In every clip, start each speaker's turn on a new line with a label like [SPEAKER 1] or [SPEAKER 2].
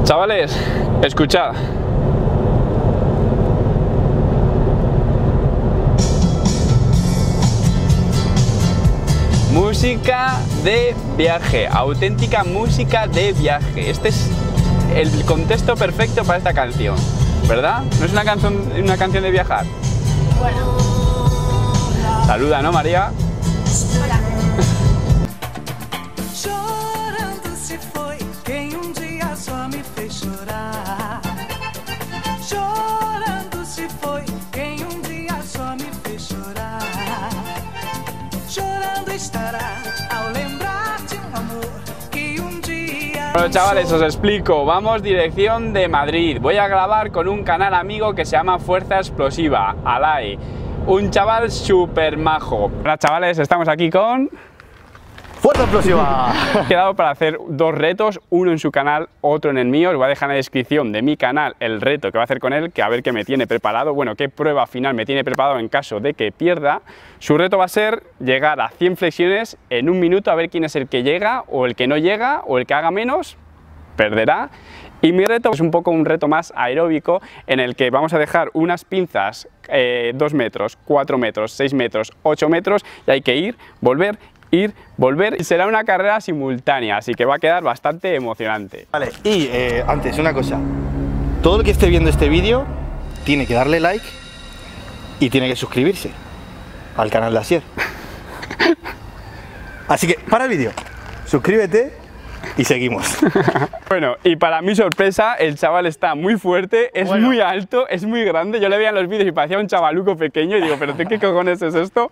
[SPEAKER 1] Chavales, escuchad. Música de viaje, auténtica música de viaje. Este es el contexto perfecto para esta canción, ¿verdad? ¿No es una canción de viajar?
[SPEAKER 2] Bueno.
[SPEAKER 1] Saluda, ¿no, María?
[SPEAKER 2] Hola.
[SPEAKER 1] Bueno, chavales, os explico. Vamos dirección de Madrid. Voy a grabar con un canal amigo que se llama Fuerza Explosiva, Alay. Un chaval súper majo. Hola, chavales, estamos aquí con...
[SPEAKER 3] ¡Fuerza Explosiva!
[SPEAKER 1] He quedado para hacer dos retos, uno en su canal, otro en el mío. Os voy a dejar en la descripción de mi canal el reto que voy a hacer con él, que a ver qué me tiene preparado, bueno, qué prueba final me tiene preparado en caso de que pierda. Su reto va a ser llegar a 100 flexiones en un minuto, a ver quién es el que llega, o el que no llega, o el que haga menos, perderá. Y mi reto es un poco un reto más aeróbico, en el que vamos a dejar unas pinzas 2 metros, 4 metros, 6 metros, 8 metros, y hay que ir, volver, y será una carrera simultánea, así que va a quedar bastante emocionante.
[SPEAKER 3] Vale, y antes, una cosa. Todo el que esté viendo este vídeo tiene que darle like y tiene que suscribirse al canal de Asier. Así que, para el vídeo, suscríbete y seguimos.
[SPEAKER 1] Bueno, y para mi sorpresa, el chaval está muy fuerte, es muy alto, es muy grande. Yo le veía en los vídeos y parecía un chavaluco pequeño y digo, ¿pero qué cojones es esto?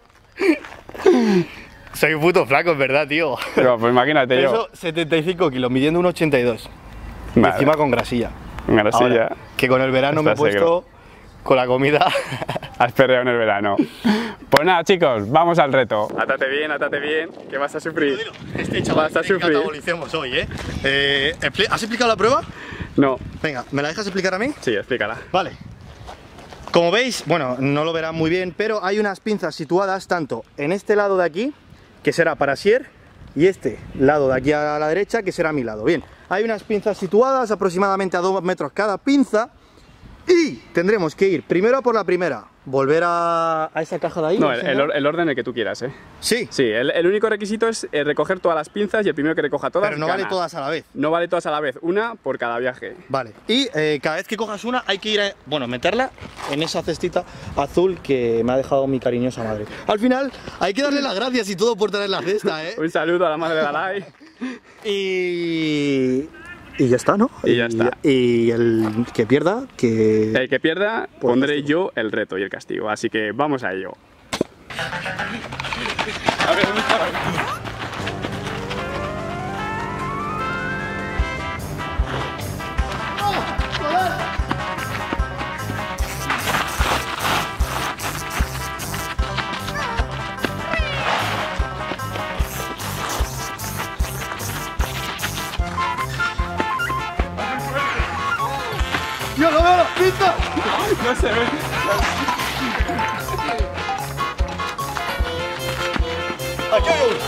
[SPEAKER 3] Soy un puto flaco, es verdad, tío.
[SPEAKER 1] Pero, pues imagínate yo.
[SPEAKER 3] Peso 75 kilos, midiendo 1,82.
[SPEAKER 1] Vale.
[SPEAKER 3] Encima con grasilla.
[SPEAKER 1] Grasilla.
[SPEAKER 3] Ahora, que con el verano me he puesto
[SPEAKER 1] seguro.
[SPEAKER 3] con la comida.
[SPEAKER 1] Has perreado en el verano. Pues nada, chicos, vamos al reto. Atate bien, que vas a sufrir.
[SPEAKER 3] Este chaval
[SPEAKER 1] vas a sufrir.
[SPEAKER 3] catabolicemos hoy, ¿Has explicado la prueba?
[SPEAKER 1] No.
[SPEAKER 3] Venga, ¿me la dejas explicar a mí?
[SPEAKER 1] Sí, explícala.
[SPEAKER 3] Vale. Como veis, bueno, no lo verán muy bien, pero hay unas pinzas situadas tanto en este lado de aquí, que será para Asier, y este lado de aquí a la derecha, que será mi lado. Bien, hay unas pinzas situadas aproximadamente a 2 metros cada pinza, y tendremos que ir primero a por la primera, volver a esa caja de ahí.
[SPEAKER 1] No, el orden el que tú quieras, ¿eh?
[SPEAKER 3] Sí.
[SPEAKER 1] Sí, el único requisito es recoger todas las pinzas y el primero que recoja todas
[SPEAKER 3] Pero no
[SPEAKER 1] gana.
[SPEAKER 3] vale todas a la vez.
[SPEAKER 1] No vale todas a la vez, una por cada viaje.
[SPEAKER 3] Vale, y cada vez que cojas una hay que ir a, bueno, meterla en esa cestita azul que me ha dejado mi cariñosa madre. Al final hay que darle las gracias y todo por traer la cesta, ¿eh?
[SPEAKER 1] Un saludo a la madre de Alay.
[SPEAKER 3] Y ya está, ¿no?
[SPEAKER 1] Y ya está.
[SPEAKER 3] Y el que pierda, que...
[SPEAKER 1] El que pierda, pondré yo el reto y el castigo, así que vamos a ello. A ver, ¿dónde está?
[SPEAKER 3] ¡Yo no veo las pintas!
[SPEAKER 1] No se ve.
[SPEAKER 3] ¡Aquí hay uno!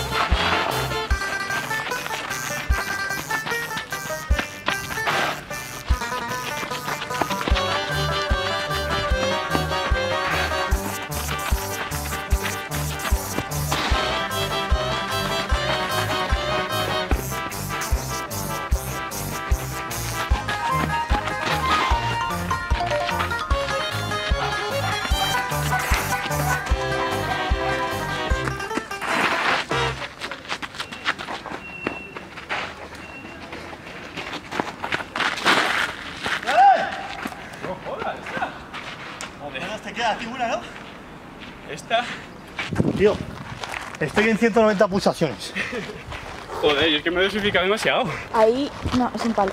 [SPEAKER 3] Te queda a ti una, ¿no?
[SPEAKER 1] Esta.
[SPEAKER 3] Tío, estoy en 190 pulsaciones.
[SPEAKER 1] Joder, es que me he dosificado demasiado.
[SPEAKER 2] Ahí, no, es un palo.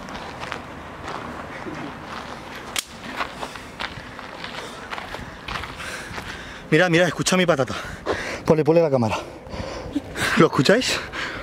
[SPEAKER 3] Mirad, mirad, escucha mi patata. Ponle la cámara. ¿Lo escucháis?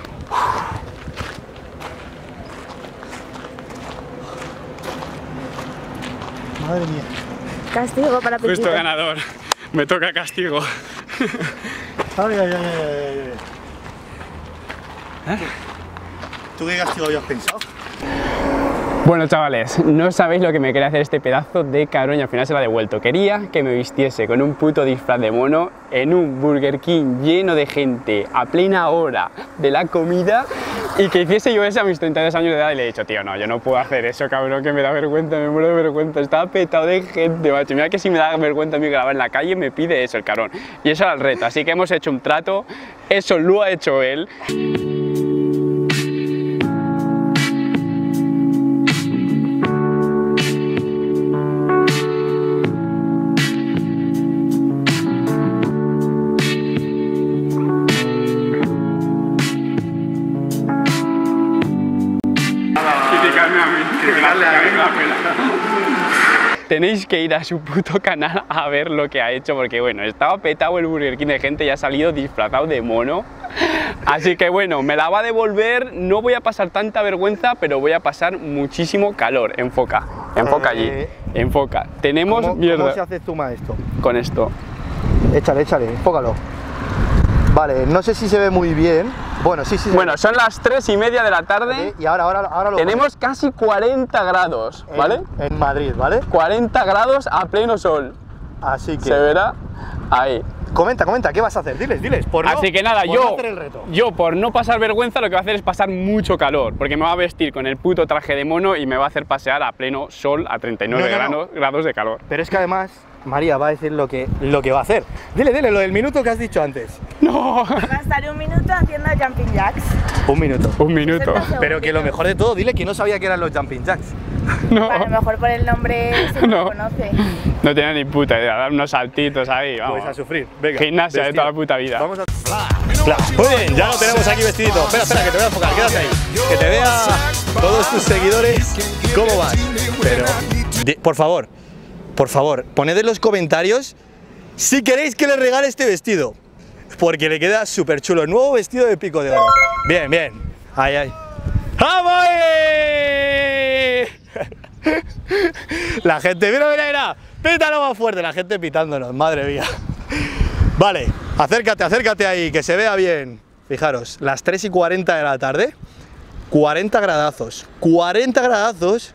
[SPEAKER 3] Madre mía.
[SPEAKER 2] Castigo para Pepito.
[SPEAKER 1] Justo ganador. Me toca castigo.
[SPEAKER 3] Ay, ay, ay, ay, ay. ¿Tú qué castigo habías pensado?
[SPEAKER 1] Bueno, chavales, no sabéis lo que me quería hacer este pedazo de cabrón y al final se lo ha devuelto. Quería que me vistiese con un puto disfraz de mono en un Burger King lleno de gente a plena hora de la comida y que hiciese yo eso a mis 32 años de edad y le he dicho, tío, no, yo no puedo hacer eso, cabrón, que me da vergüenza, me muero de vergüenza. Estaba petado de gente, macho. Mira que si me da vergüenza a mí grabar en la calle, me pide eso el cabrón. Y eso era el reto, así que hemos hecho un trato, eso lo ha hecho él. Tenéis que ir a su puto canal a ver lo que ha hecho, porque bueno, estaba petado el Burger King de gente y ha salido disfrazado de mono. Así que bueno, me la va a devolver, no voy a pasar tanta vergüenza, pero voy a pasar muchísimo calor. Enfoca, enfoca allí, enfoca. Tenemos mierda.
[SPEAKER 3] ¿Cómo se hace zoom a esto?
[SPEAKER 1] Con esto.
[SPEAKER 3] Échale, échale, enfócalo. Vale, no sé si se ve muy bien. Bueno, sí, sí.
[SPEAKER 1] Bueno, son las 3:30 de la tarde.
[SPEAKER 3] Y ahora lo
[SPEAKER 1] tenemos casi 40 grados, ¿vale?
[SPEAKER 3] En Madrid, ¿vale?
[SPEAKER 1] 40 grados a pleno sol.
[SPEAKER 3] Así que...
[SPEAKER 1] Se verá ahí.
[SPEAKER 3] Comenta, ¿qué vas a hacer? Diles.
[SPEAKER 1] Así que nada,
[SPEAKER 3] no hacer el reto.
[SPEAKER 1] yo por no pasar vergüenza lo que voy a hacer es pasar mucho calor, porque me va a vestir con el puto traje de mono y me va a hacer pasear a pleno sol a 39 grados de calor.
[SPEAKER 3] Pero es que además María va a decir lo que va a hacer. Dile, lo del minuto que has dicho antes.
[SPEAKER 1] No.
[SPEAKER 2] Va a estar un minuto haciendo jumping jacks.
[SPEAKER 3] Un minuto.
[SPEAKER 1] Un minuto.
[SPEAKER 3] Pero que lo mejor de todo, dile que no sabía que eran los jumping jacks.
[SPEAKER 1] No.
[SPEAKER 2] A lo mejor por el nombre se
[SPEAKER 1] No.
[SPEAKER 2] lo conoce.
[SPEAKER 1] No tenía ni puta idea, dar unos saltitos ahí, vamos.
[SPEAKER 3] Pues a sufrir. Venga.
[SPEAKER 1] Gimnasia de toda la puta vida.
[SPEAKER 3] Vamos a... Muy bien, ya lo tenemos aquí vestidito. Espera, que te voy a enfocar, quédate ahí. Que te vea todos tus seguidores cómo vas. Pero, por favor, poned en los comentarios si queréis que le regale este vestido. Porque le queda súper chulo. Nuevo vestido de pico de oro. Bien. Ahí. ¡Vamos! La gente, mira. Pítalo más fuerte, la gente pitándonos, madre mía. Vale, acércate ahí, que se vea bien. Fijaros, las 3:40 de la tarde, 40 gradazos. 40 gradazos.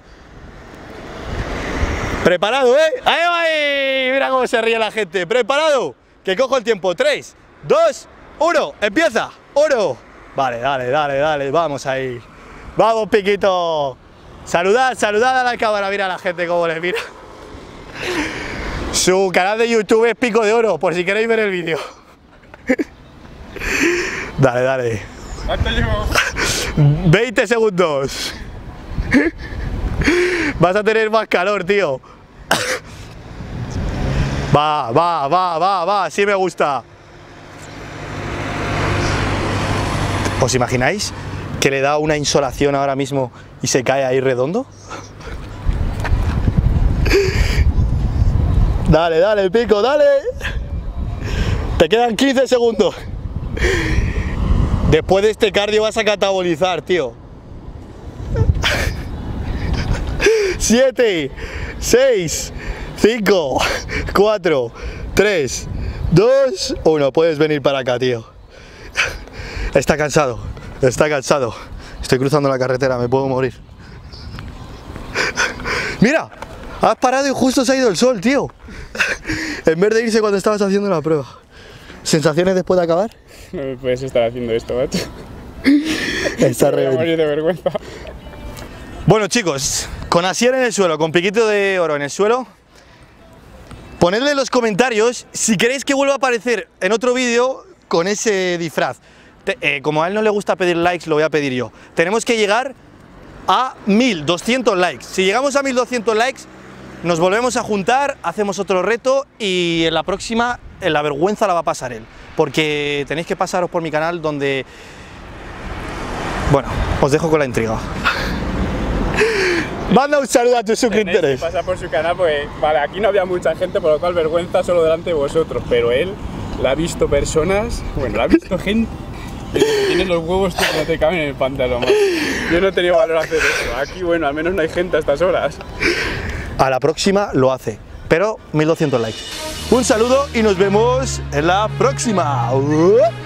[SPEAKER 3] ¿Preparado, Ahí va ahí. Mira cómo se ríe la gente. ¿Preparado? Que cojo el tiempo. 3, 2, 1. Empieza. 1. Vale, dale. Vamos ahí. Vamos, Piquito. Saludad a la cámara. Mira a la gente cómo les mira. Su canal de YouTube es Pico de Oro, por si queréis ver el vídeo. Dale.
[SPEAKER 1] ¿Cuánto llevo?
[SPEAKER 3] 20 segundos. Vas a tener más calor, tío. Va, así me gusta. ¿Os imagináis que le da una insolación ahora mismo y se cae ahí redondo? Dale, Pico, dale. Te quedan 15 segundos. Después de este cardio vas a catabolizar, tío. 7, 6, 5, 4, 3, 2, 1. Puedes venir para acá, tío. Está cansado. Estoy cruzando la carretera, me puedo morir. Mira, has parado y justo se ha ido el sol, tío. En vez de irse cuando estabas haciendo la prueba. ¿Sensaciones después de acabar?
[SPEAKER 1] No me puedes estar haciendo esto, macho.
[SPEAKER 3] Está
[SPEAKER 1] Me voy a morir de vergüenza.
[SPEAKER 3] Bueno, chicos, con Asier en el suelo, con Piquito de Oro en el suelo, ponedle en los comentarios si queréis que vuelva a aparecer en otro vídeo con ese disfraz. Como a él no le gusta pedir likes, lo voy a pedir yo. Tenemos que llegar a 1200 likes. Si llegamos a 1200 likes, nos volvemos a juntar, hacemos otro reto y en la próxima, en la vergüenza la va a pasar él. Porque tenéis que pasaros por mi canal donde... Bueno, os dejo con la intriga. Manda un saludo a tus suscriptores.
[SPEAKER 1] Tenéis que pasar por su canal porque, vale, aquí no había mucha gente, por lo cual vergüenza solo delante de vosotros, pero él la ha visto personas, bueno, la ha visto gente que tienen los huevos que no te caben en el pantalón. Yo no he tenido valor a hacer eso. Aquí, bueno, al menos no hay gente a estas horas.
[SPEAKER 3] A la próxima lo hace, pero 1200 likes. Un saludo y nos vemos en la próxima.